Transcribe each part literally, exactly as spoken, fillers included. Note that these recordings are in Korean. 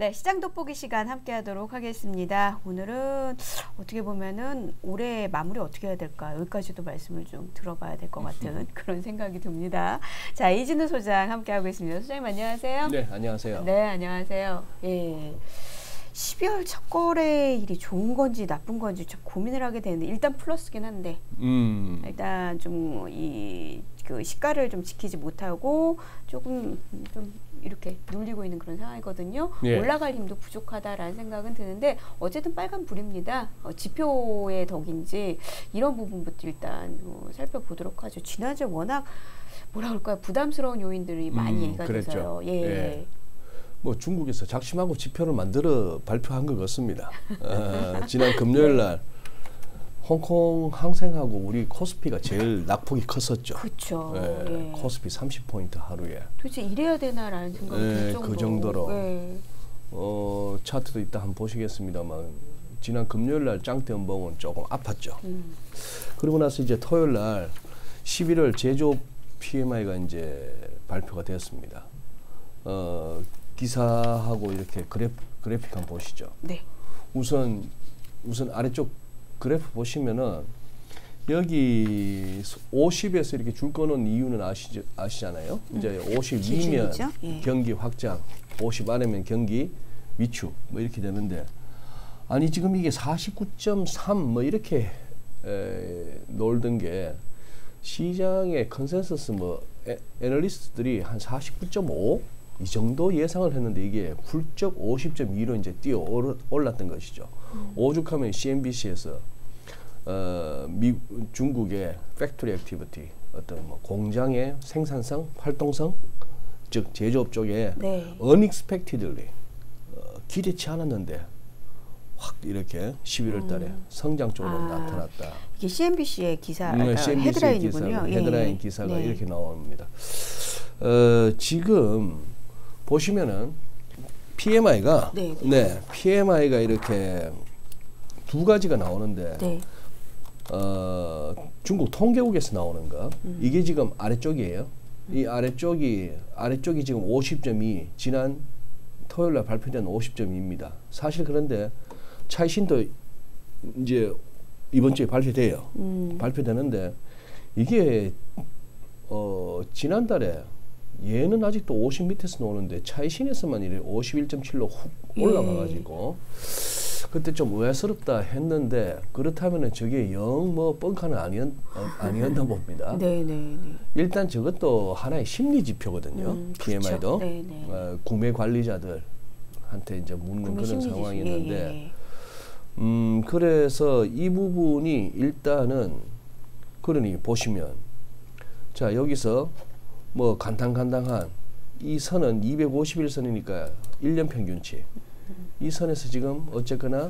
네, 시장 돋보기 시간 함께 하도록 하겠습니다. 오늘은 어떻게 보면은 올해 마무리 어떻게 해야 될까? 여기까지도 말씀을 좀 들어봐야 될 것 같은 그런 생각이 듭니다. 자, 이진우 소장 함께 하고 있습니다. 소장님 안녕하세요. 네, 안녕하세요. 네, 안녕하세요. 예. 십이월 첫 거래일이 좋은 건지 나쁜 건지 좀 고민을 하게 되는데 일단 플러스긴 한데 음. 일단 좀 이 그 시가를 좀 지키지 못하고 조금 좀 이렇게 눌리고 있는 그런 상황이거든요. 예. 올라갈 힘도 부족하다라는 생각은 드는데 어쨌든 빨간 불입니다. 어, 지표의 덕인지 이런 부분부터 일단 어, 살펴보도록 하죠. 지난주에 워낙 뭐라 그럴까요? 부담스러운 요인들이 많이 음, 얘기가 그랬죠. 돼서요. 예. 예. 뭐 중국에서 작심하고 지표를 만들어 발표한 것 같습니다. 어, 지난 금요일 날 홍콩 항생하고 우리 코스피가 제일 낙폭이 컸었죠. 그렇죠. 예, 예. 코스피 삼십 포인트 하루에. 도대체 이래야 되나라는 생각이 예, 들 정도로. 그 정도로. 예. 어, 차트도 이따 한번 보시겠습니다만 지난 금요일 날 짱대 연봉은 조금 아팠죠. 음. 그러고 나서 이제 토요일 날 십일월 제조업 피엠아이가 이제 발표가 되었습니다. 어, 기사하고 이렇게 그래프, 그래픽 한번 보시죠. 네. 우선 우선 아래쪽 그래프 보시면은 여기 오십에서 이렇게 줄 거는 이유는 아시죠, 아시잖아요. 음. 이제 오십이면 예. 경기 확장, 오십 아래면 경기 위축 뭐 이렇게 되는데 아니 지금 이게 사십구 점 삼 뭐 이렇게 에, 놀던 게 시장의 컨센서스 뭐 에, 애널리스트들이 한 사십구 점 오 이 정도 예상을 했는데 이게 훌쩍 오십 점 이로 이제 뛰어 올랐던 것이죠. 음. 오죽하면 씨엔비씨에서 어, 미, 중국의 팩토리 액티비티 어떤 뭐 공장의 생산성, 활동성, 즉 제조업 쪽에 네. unexpectedly 어, 기대치 않았는데 확 이렇게 십일월 달에 음. 성장 쪽으로 아, 나타났다. 이게 씨엔비씨의 기사, 음, 아, 씨엔비씨 헤드라인이군요. 기사, 예. 헤드라인 기사가 네. 이렇게 나옵니다. 어, 지금 보시면은 피엠아이가 네, 네. 네, 피엠아이가 이렇게 두 가지가 나오는데 네. 어, 중국 통계국에서 나오는 거 음. 이게 지금 아래쪽이에요. 음. 이 아래쪽이 아래쪽이 지금 오십 점 이 지난 토요일 날 발표된 오십 점 이입니다. 사실 그런데 차이신도 이제 이번 주에 발표돼요. 음. 발표되는데 이게 어, 지난달에 얘는 아직도 오십 밑에서 나오는데 차이신에서만 이래 오십일 점 칠로 훅 올라가가지고 예. 그때 좀 의아스럽다 했는데 그렇다면은 저게 영 뭐 뻥카는 아니었, 아니었나 봅니다. 네네네. 일단 저것도 하나의 심리 지표거든요. 음, 피엠아이도 그렇죠. 어, 구매 관리자들한테 이제 묻는 그런 상황이었는데 예, 예. 음 그래서 이 부분이 일단은 그러니 보시면 자 여기서 뭐 간당간당한 이 선은 이백오십일 선이니까 일 년 평균치 이 선에서 지금 어쨌거나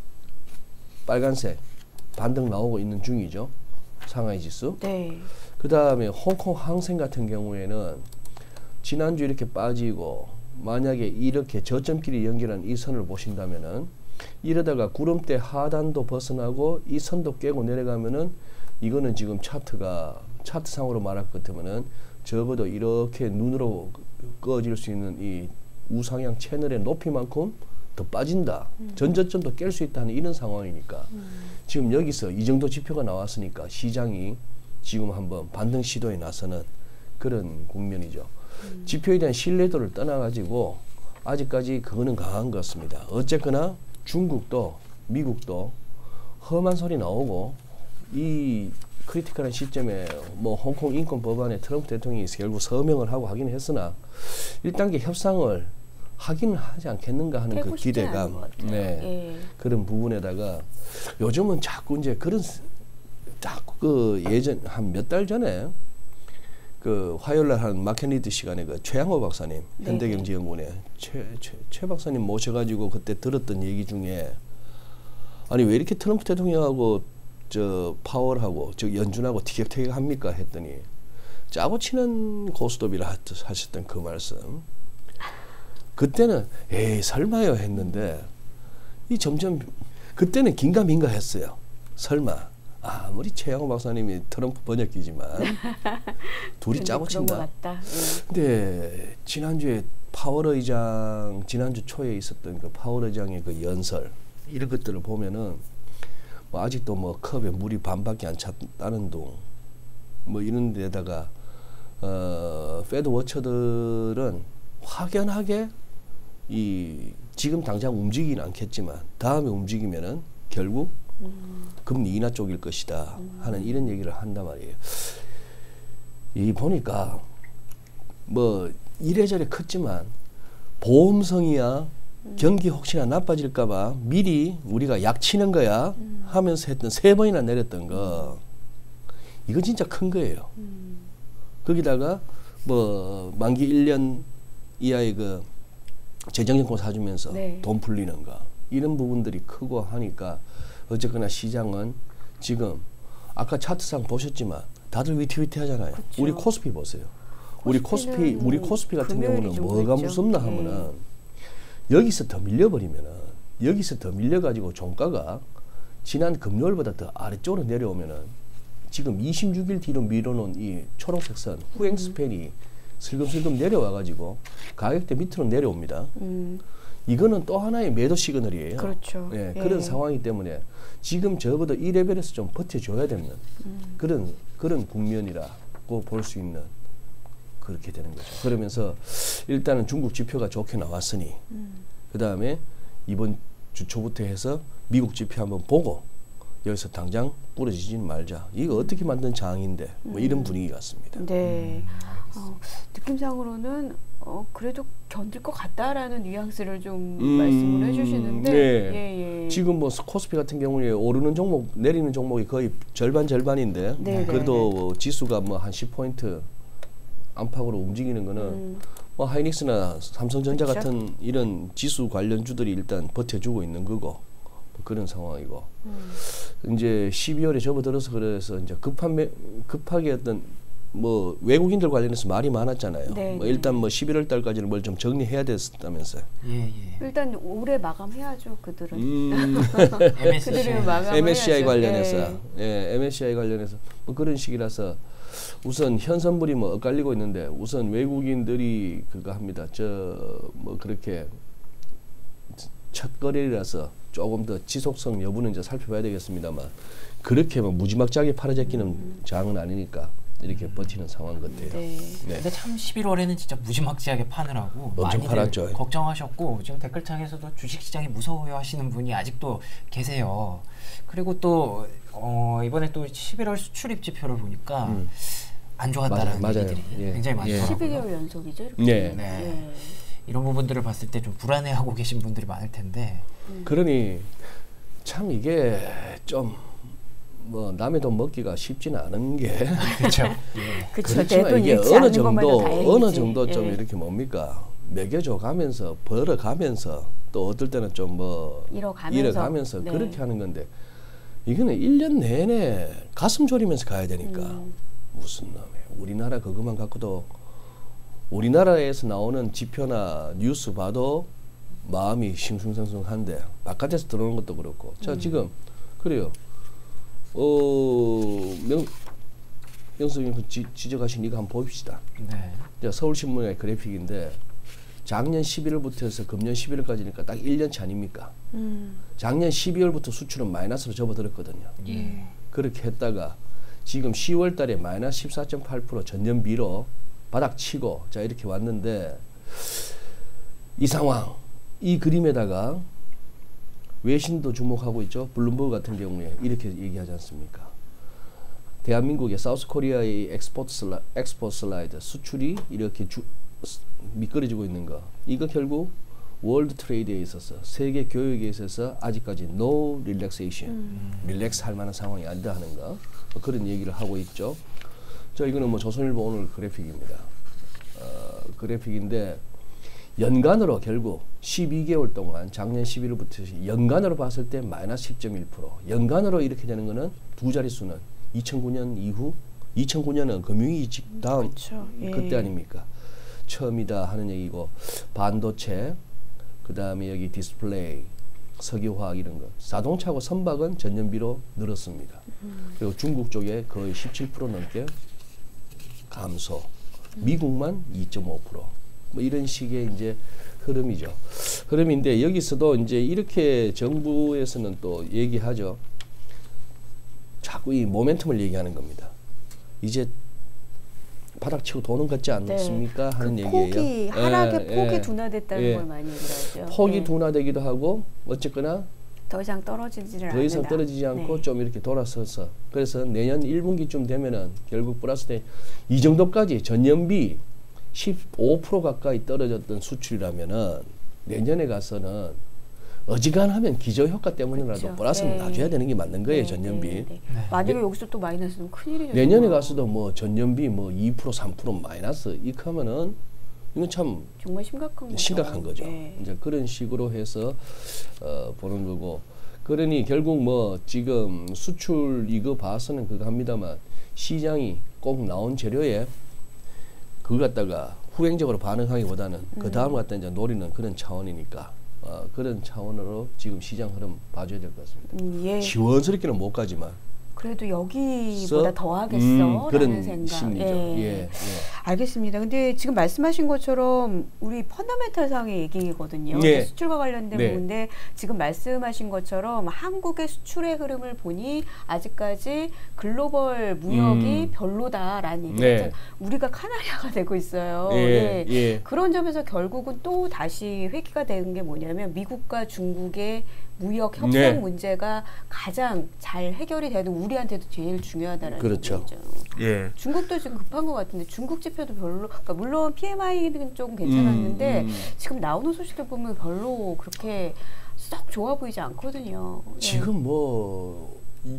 빨간색 반등 나오고 있는 중이죠. 상하이 지수. 네. 그 다음에 홍콩 항생 같은 경우에는 지난주 이렇게 빠지고 만약에 이렇게 저점끼리 연결한 이 선을 보신다면은 이러다가 구름대 하단도 벗어나고 이 선도 깨고 내려가면은 이거는 지금 차트가 차트상으로 말할 것 같으면은 적어도 이렇게 눈으로 꺼질 수 있는 이 우상향 채널의 높이만큼 더 빠진다. 음. 전저점도 깰 수 있다는 이런 상황이니까 음. 지금 여기서 이 정도 지표가 나왔으니까 시장이 지금 한번 반등 시도에 나서는 그런 국면이죠. 음. 지표에 대한 신뢰도를 떠나가지고 아직까지 그거는 강한 것 같습니다. 어쨌거나 중국도 미국도 험한 소리 나오고 이 크리티컬한 시점에 뭐 홍콩 인권 법안에 트럼프 대통령이 결국 서명을 하고 하긴 했으나 일 단계 협상을 하기는 하지 않겠는가 하는 그 기대감, 네 예. 그런 부분에다가 요즘은 자꾸 이제 그런 자꾸 그 예전 한 몇 달 전에 그 화요일날 한 마켓리드 시간에 그 최양호 박사님 네. 현대경제연구원의 최, 최, 최 박사님 모셔가지고 그때 들었던 얘기 중에 아니 왜 이렇게 트럼프 대통령하고 저 파월하고 저 연준하고 티격태격합니까 했더니 짜고 치는 고스톱이라 하셨던 그 말씀. 그때는 에이 설마요 했는데 이 점점 그때는 긴가민가 했어요. 설마 아무리 최양호 박사님이 트럼프 번역기지만 둘이 짜고친다. 그런 것 같다. 예. 근데 지난주에 파월 의장 지난주 초에 있었던 그 파월 의장의 그 연설 이런 것들을 보면은 뭐 아직도 뭐 컵에 물이 반밖에 안 찼다는 둥 뭐 이런 데다가 어 페드 워처들은 확연하게 이 지금 당장 움직이긴 않겠지만 다음에 움직이면은 결국 음. 금리 인하 쪽일 것이다 음. 하는 이런 얘기를 한단 말이에요. 이 보니까 뭐 이래저래 컸지만 보험성이야 음. 경기 혹시나 나빠질까봐 미리 우리가 약 치는 거야 음. 하면서 했던 세 번이나 내렸던 거 이건 진짜 큰 거예요. 음. 거기다가 뭐 만기 일 년 이하의 그 재정연금 사주면서 네. 돈 풀리는 거 이런 부분들이 크고 하니까 어쨌거나 시장은 지금 아까 차트상 보셨지만 다들 위태위태 하잖아요. 그쵸. 우리 코스피 보세요. 우리 코스피 우리 코스피 같은 경우는 뭐가 있죠. 무섭나 하면은 네. 여기서 더 밀려버리면은 여기서 더 밀려가지고 종가가 지난 금요일보다 더 아래쪽으로 내려오면은 지금 이십육 일 뒤로 밀어놓은 이 초록색 선 후행 스팬이 음. 슬금슬금 내려와가지고 가격대 밑으로 내려옵니다. 음. 이거는 또 하나의 매도 시그널이에요. 그렇죠. 예, 예. 그런 상황이기 때문에 지금 적어도 이 레벨에서 좀 버텨줘야 되는 음. 그런 그런 국면이라고 볼 수 있는 그렇게 되는 거죠. 그러면서 일단은 중국 지표가 좋게 나왔으니 음. 그 다음에 이번 주 초부터 해서 미국 지표 한번 보고 여기서 당장 부러지지는 말자. 이거 어떻게 만든 장인데 뭐 이런 음. 분위기 같습니다. 네. 어, 느낌상으로는 어, 그래도 견딜 것 같다라는 뉘앙스를 좀 음, 말씀을 해주시는데 네. 예, 예. 지금 뭐 코스피 같은 경우에 오르는 종목 내리는 종목이 거의 절반 절반인데 네, 그래도 네. 지수가 뭐 한 십 포인트 안팎으로 움직이는 거는 음. 뭐 하이닉스나 삼성전자 그쵸? 같은 이런 지수 관련주들이 일단 버텨주고 있는 거고 그런 상황이고 음. 이제 십이월에 접어들어서 그래서 이제 급한 매, 급하게 어떤 뭐 외국인들 관련해서 말이 많았잖아요. 네, 뭐 네. 일단 뭐 십일월 달까지는 뭘 좀 정리해야 됐다면서요. 예, 예. 일단 올해 마감해야죠, 그들은. 음. 그들을 마감해야죠. 엠에스시아이 관련해서, 예, 예 엠에스시아이 관련해서 뭐 그런 식이라서 우선 현선물이 뭐 엇갈리고 있는데 우선 외국인들이 그거 합니다. 저 뭐 그렇게 첫 거래라서 조금 더 지속성 여부는 이제 살펴봐야 되겠습니다만 그렇게 뭐 무지막지하게 팔아제끼는 음. 장은 아니니까. 이렇게 버티는 상황 같아요. 네. 네. 근데 참 십일월에는 진짜 무지막지하게 파느라고 엄청 팔았죠. 걱정하셨고 지금 댓글창에서도 주식시장이 무서워하시는 분이 아직도 계세요. 그리고 또 어, 이번에 또 십일월 수출입 지표를 보니까 음. 안 좋았다라는 맞아요. 얘기들이 예. 굉장히 많더라고요. 십일 개월 연속이죠? 이렇게? 네. 네. 네. 이런 부분들을 봤을 때 좀 불안해하고 계신 분들이 많을 텐데. 음. 그러니 참 이게 좀 뭐 남의 돈 먹기가 쉽지는 않은 게 그렇죠. 예. 그렇지만 이게 어느 정도 어느 정도 좀 예. 이렇게 뭡니까 먹여줘 가면서 벌어가면서 또 어떨 때는 좀 뭐 잃어가면서, 잃어가면서 네. 그렇게 하는 건데 이거는 일 년 내내 가슴 졸이면서 가야 되니까 음. 무슨 놈에 우리나라 그것만 갖고도 우리나라에서 나오는 지표나 뉴스 봐도 마음이 싱숭생숭한데 바깥에서 들어오는 것도 그렇고 자 음. 지금 그래요. 어, 명, 명수님 지적하신 이거 한번 봅시다. 네. 자, 서울신문의 그래픽인데 작년 십일월부터 해서 금년 십일월까지니까 딱 일 년치 아닙니까? 음. 작년 십이월부터 수출은 마이너스로 접어들었거든요. 예. 그렇게 했다가 지금 시월 달에 마이너스 십사 점 팔 퍼센트 전년비로 바닥 치고 자 이렇게 왔는데 이 상황, 이 그림에다가 외신도 주목하고 있죠. 블룸버그 같은 경우에 이렇게 얘기하지 않습니까? 대한민국의 사우스 코리아의 엑스포트 슬라이드, 엑스포트 슬라이드 수출이 이렇게 주, 미끄러지고 있는 거. 이거 결국 월드 트레이드에 있어서 세계 교역에 있어서 아직까지 no relaxation, 음. 릴렉스 할 만한 상황이 아니다 하는 거. 뭐 그런 얘기를 하고 있죠. 저 이거는 뭐 조선일보 오늘 그래픽입니다. 어, 그래픽인데 연간으로 결국 십이 개월 동안 작년 십일월부터 연간으로 봤을 때 마이너스 십 점 일 퍼센트 연간으로 이렇게 되는 거는 두 자릿수는 이천구 년 이후 이천구 년은 금융위기 다음 그렇죠. 예. 그때 아닙니까? 처음이다 하는 얘기고 반도체 그 다음에 여기 디스플레이 석유화학 이런 거. 자동차하고 선박은 전년비로 늘었습니다. 음. 그리고 중국 쪽에 거의 십칠 퍼센트 넘게 감소. 음. 미국만 이 점 오 퍼센트. 뭐 이런 식의 이제 흐름이죠. 흐름인데 여기서도 이제 이렇게 정부에서는 또 얘기하죠. 자꾸 이 모멘텀을 얘기하는 겁니다. 이제 바닥 치고 도는 것 같지 않습니까? 네. 하는 그 얘기예요. 폭이 하락의 예, 폭이 예, 둔화됐다는 예. 걸 많이 얘기하죠. 폭이 네. 둔화되기도 하고 어쨌거나 더 이상 떨어지지를 않는다. 더 이상 떨어지지 않고 네. 좀 이렇게 돌아서서 그래서 내년 일 분기쯤 되면은 결국 플러스 돼 이 정도까지 전년비 십오 퍼센트 가까이 떨어졌던 수출이라면은 내년에 가서는 어지간하면 기저효과 때문이라도 그렇죠. 플러스는 네. 놔줘야 되는 게 맞는 거예요. 네, 전년비. 네, 네. 네. 만약에 네. 여기서 또 마이너스는 큰일이죠. 내년에 정말. 가서도 뭐 전년비 뭐 이 퍼센트 삼 퍼센트 마이너스 이렇게 하면은 이건 참 정말 심각한 거죠. 심각한 거죠. 네. 이제 그런 식으로 해서 어, 보는 거고. 그러니 결국 뭐 지금 수출 이거 봐서는 그거 합니다만 시장이 꼭 나온 재료에 그거 갖다가 후행적으로 반응하기보다는 음. 그 다음 갖다 이제 노리는 그런 차원이니까 어, 그런 차원으로 지금 시장 흐름 봐줘야 될 것 같습니다. 음, 예. 시원스럽게는 못 가지만. 그래도 여기보다 더 하겠어 음, 그런 라는 생각. 심리죠. 예. 예, 예. 알겠습니다. 근데 지금 말씀하신 것처럼 우리 펀더멘탈상의 얘기거든요. 네. 수출과 관련된 네. 부분인데 지금 말씀하신 것처럼 한국의 수출의 흐름을 보니 아직까지 글로벌 무역이 음. 별로다라는 얘기죠. 네. 우리가 카나리아가 되고 있어요. 예, 예. 예. 그런 점에서 결국은 또 다시 회귀가 되는 게 뭐냐면 미국과 중국의 무역 협상 네. 문제가 가장 잘 해결이 되는 우리한테도 제일 중요하다는 그렇죠. 부분이죠. 예. 중국도 지금 급한 것 같은데 중국 지표도 별로, 그러니까 물론 피엠아이는 좀 괜찮았는데 음, 음. 지금 나오는 소식들 보면 별로 그렇게 썩 좋아 보이지 않거든요. 예. 지금 뭐 이,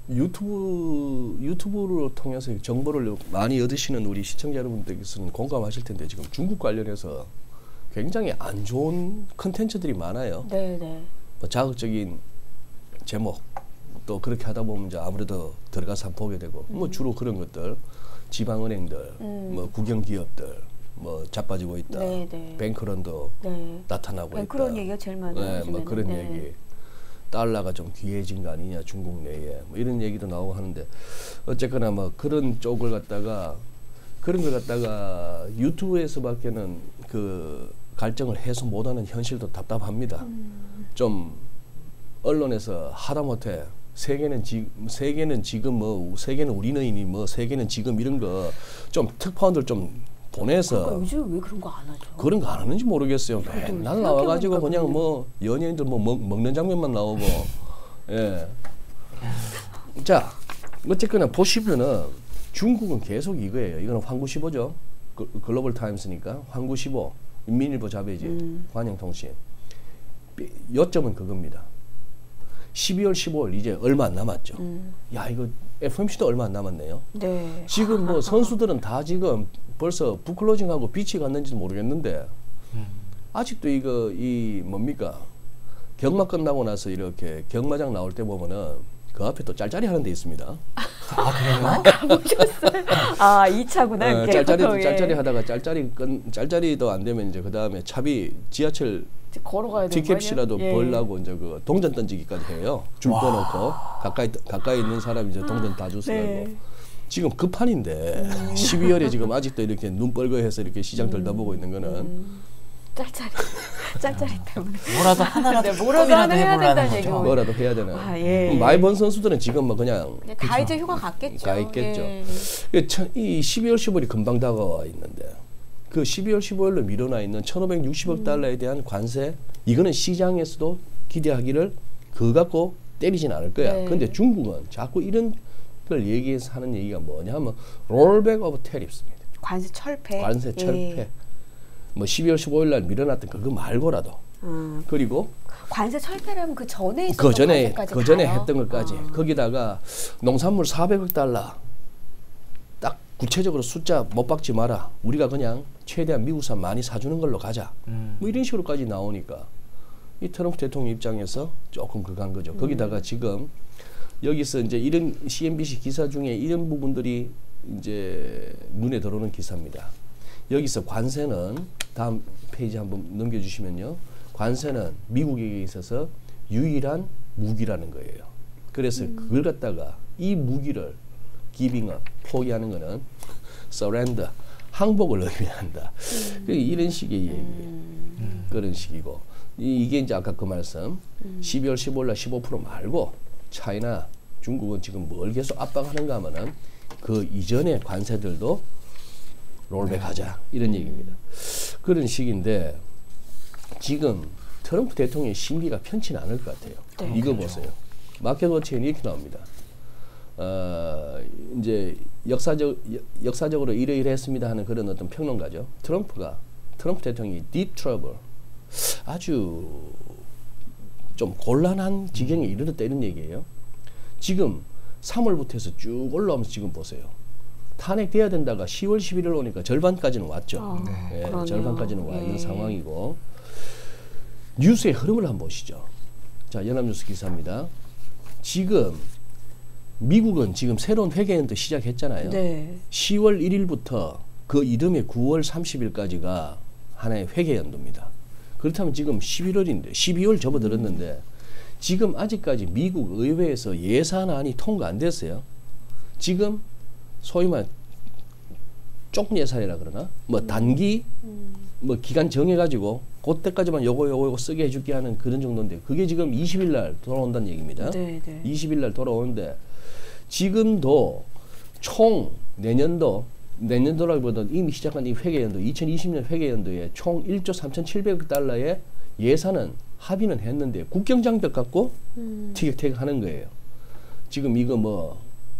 유튜브 유튜브를 통해서 정보를 많이 얻으시는 우리 시청자 여러분들께서는 공감하실 텐데 지금 중국 관련해서 굉장히 안 좋은 컨텐츠들이 많아요. 네, 네. 뭐 자극적인 제목 또 그렇게 하다 보면 이제 아무래도 들어가서 한번 보게 되고 음. 뭐 주로 그런 것들 지방은행들 음. 뭐 국영기업들 뭐 자빠지고 있다. 네, 네. 뱅크런도 네. 나타나고 네, 있다. 그런 얘기가 제일 많아요. 네, 뭐 요즘에는. 그런 네. 얘기. 달러가 좀 귀해진 거 아니냐 중국 내에 뭐 이런 얘기도 나오고 하는데 어쨌거나 뭐 그런 쪽을 갖다가 그런 걸 갖다가 유튜브에서밖에는 그 갈증을 해소 못하는 현실도 답답합니다. 음. 좀 언론에서 하다못해 세계는 지 세계는 지금 뭐 세계는 우리 너희니 뭐 세계는 지금 이런 거 좀 특파원들 좀 보내서 그러니까 요즘 왜 그런 거 안 하죠? 그런 거 안 하는지 모르겠어요. 맨날 나와가지고 그냥 뭐 연예인들 뭐 먹, 먹는 장면만 나오고 예. 자 어쨌거나 보시면은 중국은 계속 이거예요. 이거는 황구십오죠. 그, 글로벌 타임스니까 황구십오 인민일보 자배지 음. 관영통신 요점은 그겁니다. 십이월 십오일 이제 얼마 안 남았죠. 음. 야 이거 에프오엠씨도 얼마 안 남았네요. 네. 지금 뭐 선수들은 다 지금 벌써 북클로징하고 비치 갔는지도 모르겠는데 음. 아직도 이거 이 뭡니까 경마 끝나고 나서 이렇게 경마장 나올 때 보면은 그 앞에 또 짤짤이 하는 데 있습니다. 아 그래요? 가보셨어요? 아 이 차구나. 어, 짤짤이 짤짤이 하다가 짤짤이 끈 짤짤이도 안 되면 이제 그 다음에 차비 지하철 걸어가야 되는 티켓이라도 예. 벌라고 이제 그 동전 던지기까지 해요. 줄 꺼놓고 가까이 가까이 있는 사람이 이제 동전 다 주세요. 네. 지금 급판인데 음. 십이월에 지금 아직도 이렇게 눈 뻘거해서 이렇게 시장 들다보고 있는 거는 음. 짤짤이 짤짤이 때문에 뭐라도 하나라도 네, 뭐라도 하나 해야 된다는 거죠. 얘기고. 뭐라도 해야 되나. 아, 예. 많이 번 선수들은 지금 뭐 그냥 다 이제 휴가 갔겠죠. 가 있겠죠. 예. 이 십이월 십오일이 금방 다가와 있는데 그 십이월 십오일로 밀어나 있는 천오백육십억 음. 달러에 대한 관세 이거는 시장에서도 기대하기를 그거 갖고 때리진 않을 거야. 네. 근데 중국은 자꾸 이런 걸 얘기해서 하는 얘기가 뭐냐면 롤백 오브 테리프입니다. 관세 철폐. 관세 철폐. 예. 뭐 십이월 십오일 날 밀어놨던 그거 말고라도. 음. 그리고 관세 철폐라면 그 전에 있었던 그 전에 관세까지 그 전에 가요? 했던 것까지. 아. 거기다가 농산물 사백억 달러 딱 구체적으로 숫자 못 박지 마라. 우리가 그냥 최대한 미국산 많이 사주는 걸로 가자. 음. 뭐 이런 식으로까지 나오니까 이 트럼프 대통령 입장에서 조금 그간 거죠. 음. 거기다가 지금 여기서 이제 이런 씨엔비씨 기사 중에 이런 부분들이 이제 눈에 들어오는 기사입니다. 여기서 관세는 다음 페이지 한번 넘겨주시면요. 관세는 미국에게 있어서 유일한 무기라는 거예요. 그래서 음. 그걸 갖다가 이 무기를 giving up, 포기하는 거는 surrender, 항복을 의미한다. 음. 이런 식의 음. 그런 식이고 이, 이게 이제 아까 그 말씀 음. 십이월 십오일 날 십오 퍼센트 말고 차이나 중국은 지금 뭘 계속 압박하는가 하면은 그 이전의 관세들도 롤백하자 이런 얘기입니다. 그런 식인데 지금 트럼프 대통령의 심기가 편치는 않을 것 같아요. 네. 이거 그렇죠. 보세요. 마켓워치에는 이렇게 나옵니다. 어, 이제 역사적 역사적으로 이러이러했습니다 하는 그런 어떤 평론가죠. 트럼프가 트럼프 대통령이 deep trouble, 아주 좀 곤란한 지경에 이르렀다 이런 얘기예요. 지금 삼월부터 해서 쭉 올라오면서 지금 보세요. 탄핵돼야 된다가 시월 십일일 오니까 절반까지는 왔죠. 아, 네. 예, 절반까지는 와 있는 네. 상황이고 뉴스의 흐름을 한번 보시죠. 자, 연합뉴스 기사입니다. 지금 미국은 지금 새로운 회계연도 시작했잖아요. 네. 시월 일일부터 그 이듬해 구월 삼십일까지가 하나의 회계연도입니다. 그렇다면 지금 십일월인데 십이월 접어들었는데 지금 아직까지 미국 의회에서 예산안이 통과 안 됐어요. 지금 소위 말 쪽 예산이라 그러나 뭐 단기 음. 뭐 기간 정해가지고 그때까지만 요거 요거 요거 쓰게 해줄게 하는 그런 정도인데 그게 지금 이십일 날 돌아온다는 얘기입니다. 네, 네. 이십일 날 돌아오는데 지금도 총 내년도 내년도라기보다 이미 시작한 이 회계연도 이천이십 년 회계연도에 총 일조 삼천칠백억 달러의 예산은 합의는 했는데 국경장벽 갖고 음. 티격태격 하는 거예요. 지금 이거 뭐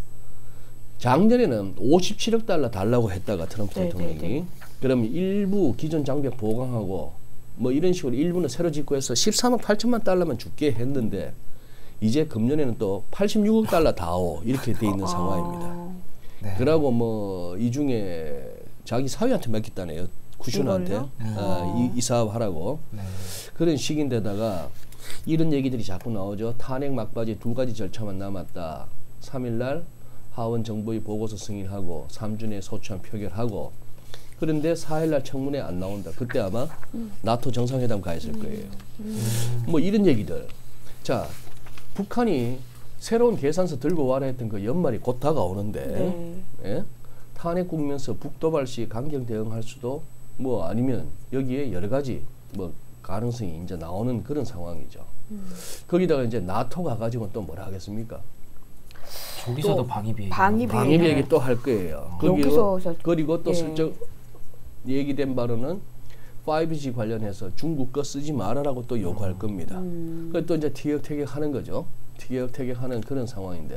작년에는 오십칠억 달러 달라고 했다가 트럼프 네, 대통령이 네, 네. 그러면 일부 기존 장벽 보강하고 뭐 이런 식으로 일부는 새로 짓고 해서 십삼억 팔천만 달러만 줄게 했는데 이제 금년에는 또 팔십육억 달러 다오 이렇게 돼 있는 아. 상황입니다. 네. 그러고 뭐 이 중에 자기 사위한테 맡겼다네요. 쿠슈너한테 어, 이, 이 사업 하라고. 네. 그런 식인데다가 이런 얘기들이 자꾸 나오죠. 탄핵 막바지 두 가지 절차만 남았다. 삼일 날 하원 정부의 보고서 승인하고 삼 주 내에 소추안 표결하고 그런데 사일 날 청문회 안 나온다. 그때 아마 음. 나토 정상회담 가 있을 거예요. 음. 뭐 이런 얘기들. 자, 북한이 새로운 계산서 들고 와라 했던 그 연말이 곧 다가오는데 네. 예? 탄핵 국면에서 북도발 시 강경 대응할 수도 뭐 아니면 여기에 여러 가지 뭐 가능성이 이제 나오는 그런 상황이죠. 음. 거기다가 이제 나토 가가지고 또 뭐라 하겠습니까? 저기서도 방위비 방위비, 방위비 얘기 또 할 거예요. 여기서 그리고 또 예. 슬쩍 얘기된 바로는 파이브지 관련해서 중국 거 쓰지 말아라고 또 요구할 겁니다. 음. 그래서 또 이제 티격태격 하는 거죠. 티격태격 하는 그런 상황인데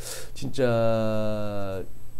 진짜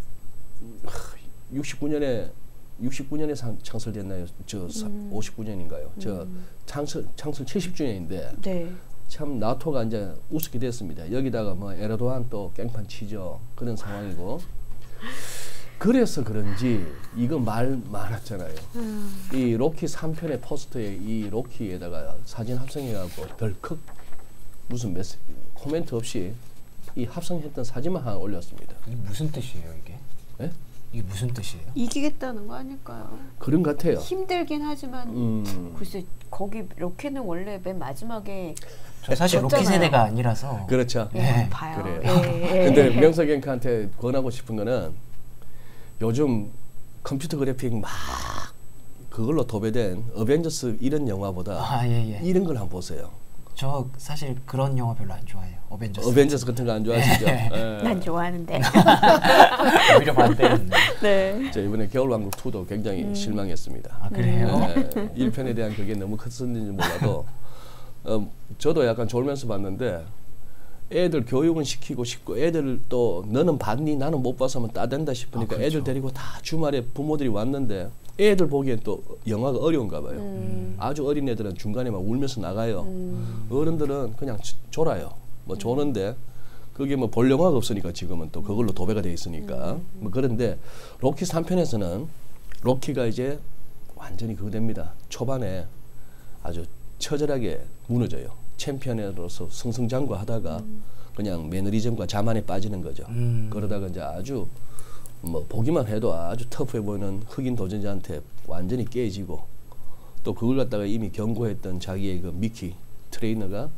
육십구 년에 육십구 년에 상, 창설됐나요? 저 음. 오십구 년인가요? 음. 저 창설 창설 칠십 주년인데 네. 참 나토가 이제 우습게 됐습니다. 여기다가 뭐 에르도안 또 깽판 치죠. 그런 상황이고 그래서 그런지 이거 말 많았잖아요. 음. 이 로키 삼 편의 포스터에 이 로키에다가 사진 합성해갖고 덜컥 무슨 메시 코멘트 없이 이 합성했던 사진만 하나 올렸습니다. 이게 무슨 뜻이에요 이게? 네? 이게 무슨 뜻이에요? 이기겠다는 거 아닐까요? 그런 것 같아요. 힘들긴 하지만 음. 글쎄 거기 로켓은 원래 맨 마지막에 저 사실 로켓 세대가 아니라서 그렇죠. 예, 네. 봐요. 그래요. 예, 근데 예. 명석앵커한테 권하고 싶은 거는 요즘 컴퓨터 그래픽 막 그걸로 도배된 어벤져스 이런 영화보다 아, 예, 예. 이런 걸 한번 보세요. 저 사실 그런 영화 별로 안 좋아해요. 어벤져스. 어벤져스 같은 거 안 좋아하시죠? 네. 네. 난 좋아하는데. 오히려 반대였네. 네. 저 이번에 겨울왕국 이도 굉장히 음. 실망했습니다. 아 그래요? 네. 일 편에 대한 그게 너무 컸었는지 몰라도 어, 저도 약간 졸면서 봤는데 애들 교육은 시키고 싶고 애들 또 너는 봤니? 나는 못 봐서 하면 따댄다 싶으니까 아, 그렇죠. 애들 데리고 다 주말에 부모들이 왔는데 애들 보기엔 또 영화가 어려운가 봐요. 음. 아주 어린 애들은 중간에 막 울면서 나가요. 음. 어른들은 그냥 졸아요. 뭐 조는데 그게 뭐 볼 영화가 없으니까 지금은 또 그걸로 도배가 돼 있으니까. 음. 뭐 그런데 로키 삼 편에서는 로키가 이제 완전히 그거 됩니다. 초반에 아주 처절하게 무너져요. 챔피언으로서 승승장구하다가 음. 그냥 매너리즘과 자만에 빠지는 거죠. 음. 그러다가 이제 아주 뭐 보기만 해도 아주 터프해 보이는 흑인 도전자한테 완전히 깨지고 또 그걸 갖다가 이미 경고했던 자기의 그 미키 트레이너가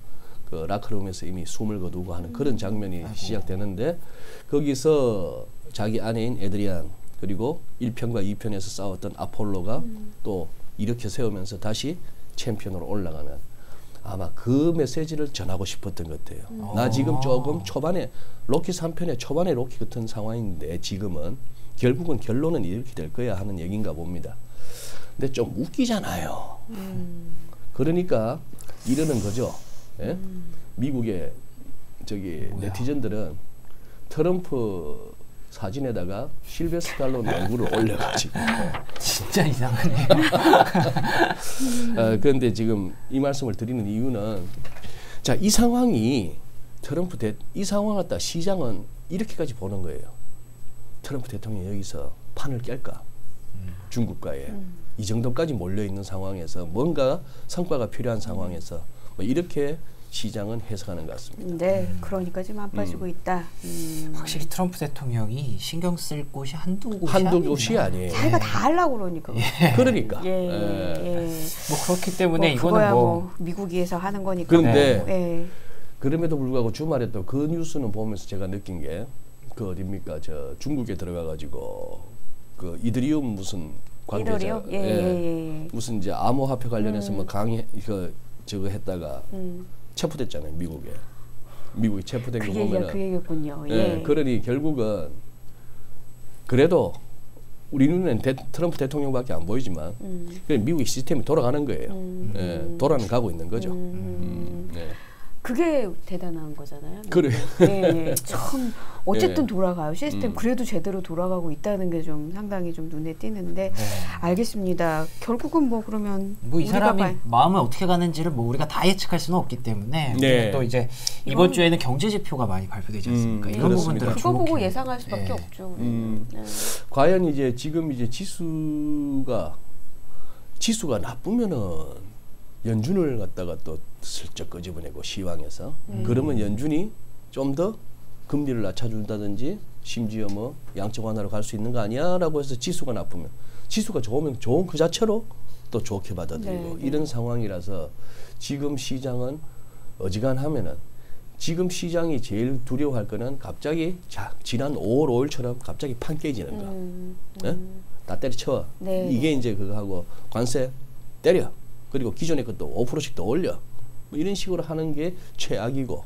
그 라커룸에서 이미 숨을 거두고 하는 그런 장면이 아이고. 시작되는데 거기서 자기 아내인 에드리안 그리고 일 편과 이 편에서 싸웠던 아폴로가 음. 또 일으켜 세우면서 다시 챔피언으로 올라가는 아마 그 메시지를 전하고 싶었던 것 같아요. 음. 나 지금 아. 조금 초반에 로키 삼 편에 초반에 로키 같은 상황인데 지금은 결국은 결론은 이렇게 될 거야 하는 얘기인가 봅니다. 근데 좀 웃기잖아요. 음. 그러니까 이러는 거죠. 예? 음. 미국의 저기 뭐야? 네티즌들은 트럼프 사진에다가 실베스터 스탈론 얼굴을 올려가지고 진짜 이상하네요. 어, 그런데 지금 이 말씀을 드리는 이유는 자, 이 상황이 트럼프 대, 이 상황을 갖다 시장은 이렇게까지 보는 거예요. 트럼프 대통령이 여기서 판을 깰까? 음. 중국과의 음. 이 정도까지 몰려 있는 상황에서 뭔가 성과가 필요한 상황에서 뭐 이렇게 시장은 해석하는 것 같습니다. 네, 그러니까 지금 안 빠지고 음. 있다. 음. 확실히 트럼프 대통령이 신경 쓸 곳이 한두 곳이 한두 아닙니다. 곳이 아니에요. 자기가 다 하려고 그러니까. 그러니까. 예, 예. 예. 뭐 그렇기 때문에 뭐 이거는 그거야 뭐, 뭐 미국에서 하는 거니까. 그런데 뭐, 예. 그럼에도 불구하고 주말에 또 그 뉴스는 보면서 제가 느낀 게 그 어딥니까 저 중국에 들어가 가지고 그 이더리움 무슨 관계자 이더리움? 예, 예, 예, 예. 무슨 이제 암호화폐 관련해서 음. 뭐 강의 그 저거 했다가 음. 체포됐잖아요 미국에. 미국이 체포된 그 거 얘기가 보면은 그 얘기였군요. 예, 예. 그러니 결국은 그래도 우리 눈에는 대, 트럼프 대통령밖에 안 보이지만 음. 그래 미국의 시스템이 돌아가는 거예요. 음. 예, 돌아는 가고 있는 거죠. 음. 음, 네. 그게 대단한 거잖아요. 그래. 예, 예. 참 어쨌든 예. 돌아가요. 시스템 음. 그래도 제대로 돌아가고 있다는 게 좀 상당히 좀 눈에 띄는데 네. 알겠습니다. 결국은 뭐 그러면 뭐 이 우리가 사람이 봐- 마음을 어떻게 가는지를 뭐 우리가 다 예측할 수는 없기 때문에 네. 우리는 또 이제 이번 이건- 주에는 경제 지표가 많이 발표되지 않습니까? 음, 이런 그렇습니다. 부분들을 그거 보고 주목해. 예상할 수밖에 예. 없죠. 음. 네. 과연 이제 지금 이제 지수가 지수가 나쁘면은 연준을 갖다가 또 슬쩍 끄집어내고 시황에서 음. 그러면 연준이 좀 더 금리를 낮춰준다든지 심지어 뭐 양적 완화로 갈 수 있는 거 아니야라고 해서 지수가 나쁘면 지수가 좋으면 좋은 그 자체로 또 좋게 받아들이고 네, 네. 이런 상황이라서 지금 시장은 어지간하면은 지금 시장이 제일 두려워할 거는 갑자기 자 지난 오월 오일처럼 갑자기 판 깨지는 거. 음, 예? 음. 다 때려쳐. 네. 이게 이제 그거 하고 관세 때려. 그리고 기존의 것도 오 퍼센트씩 더 올려. 뭐 이런 식으로 하는 게 최악이고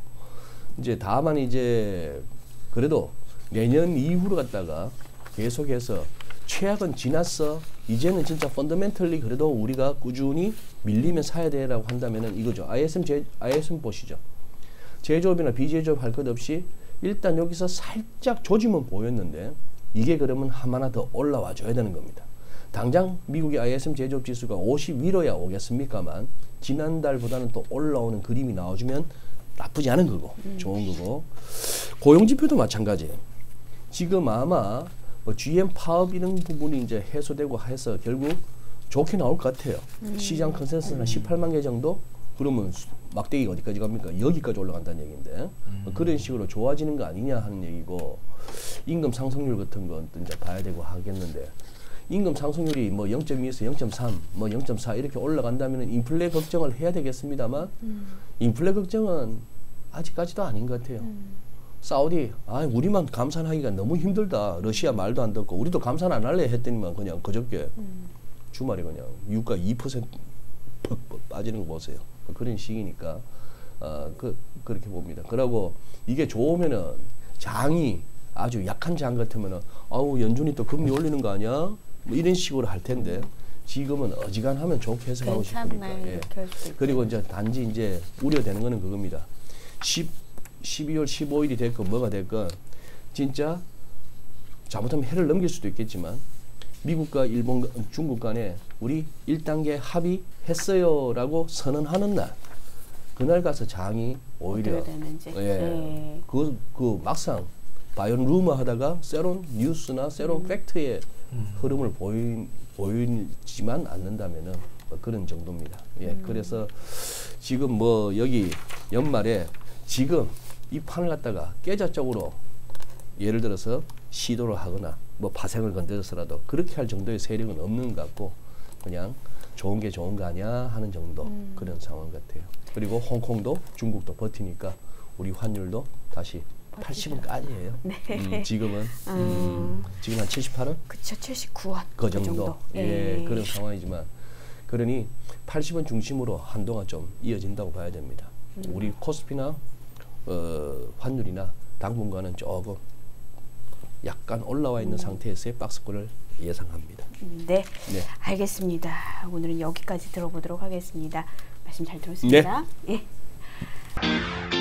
이제 다만 이제 그래도 내년 이후로 갔다가 계속해서 최악은 지났어. 이제는 진짜 펀더멘털리 그래도 우리가 꾸준히 밀리면 사야 돼라고 한다면은 이거죠. 아이에스엠 제, 아이에스엠 보시죠. 제조업이나 비제조업 할 것 없이 일단 여기서 살짝 조짐은 보였는데 이게 그러면 하나 더 올라와 줘야 되는 겁니다. 당장 미국의 아이에스엠 제조업 지수가 오십 위로야 오겠습니까만 지난달보다는 또 올라오는 그림이 나와주면 나쁘지 않은 거고 음. 좋은 거고 고용지표도 마찬가지. 지금 아마 뭐 지엠 파업 이런 부분이 이제 해소되고 해서 결국 좋게 나올 것 같아요. 음. 시장 컨센서스는 한 십팔만 개 정도? 그러면 막대기가 어디까지 갑니까? 여기까지 올라간다는 얘기인데 음. 그런 식으로 좋아지는 거 아니냐 하는 얘기고 임금 상승률 같은 건 또 이제 봐야 되고 하겠는데 임금 상승률이 뭐 영 점 이에서 영 점 삼, 뭐 영 점 사 이렇게 올라간다면 인플레 걱정을 해야 되겠습니다만 음. 인플레 걱정은 아직까지도 아닌 것 같아요. 음. 사우디, 아 우리만 감산하기가 너무 힘들다. 러시아 말도 안 듣고 우리도 감산 안 할래 했더니만 그냥 그저께 음. 주말에 그냥 유가 이 퍼센트 퍽 빠지는 거 보세요. 그런 시기니까 어, 그 그렇게 봅니다. 그러고 이게 좋으면은 장이 아주 약한 장 같으면은 아우 연준이 또 금리 올리는 거 아니야? 뭐 이런 식으로 할 텐데 지금은 어지간하면 좋게 해석하고 싶으니까. 괜찮네 예. 이렇게 할 수도 있고. 그리고 이제 단지 이제 우려되는 거는 그겁니다. 십, 십이월 십오일이 됐건 뭐가 됐건 진짜 잘못하면 해를 넘길 수도 있겠지만 미국과 일본, 중국 간에 우리 일 단계 합의했어요라고 선언하는 날 그날 가서 장이 오히려 어떻게 되는지. 예, 예. 그, 그 막상 바이온 루머 하다가 새로운 뉴스나 새로운 음. 팩트의 음. 흐름을 보이, 보이지만 않는다면은 뭐 그런 정도입니다. 예, 음. 그래서 지금 뭐 여기 연말에 지금 이 판을 갖다가 계좌 쪽으로 예를 들어서 시도를 하거나 뭐 파생을 건드려서라도 그렇게 할 정도의 세력은 없는 것 같고 그냥 좋은 게 좋은 거 아니야 하는 정도 음. 그런 상황 같아요. 그리고 홍콩도 중국도 버티니까 우리 환율도 다시 팔십 원까지예요. 네. 음, 지금은 음. 음, 지금 한 칠십팔 원? 그쵸, 칠십구 원. 그 정도. 예, 예. 그런 상황이지만 그러니 팔십 원 중심으로 한동안 좀 이어진다고 봐야 됩니다. 음. 우리 코스피나 어, 환율이나 당분간은 조금 약간 올라와 있는 음. 상태에서의 박스권을 예상합니다. 네, 네. 알겠습니다. 오늘은 여기까지 들어보도록 하겠습니다. 말씀 잘 들었습니다. 네. 예.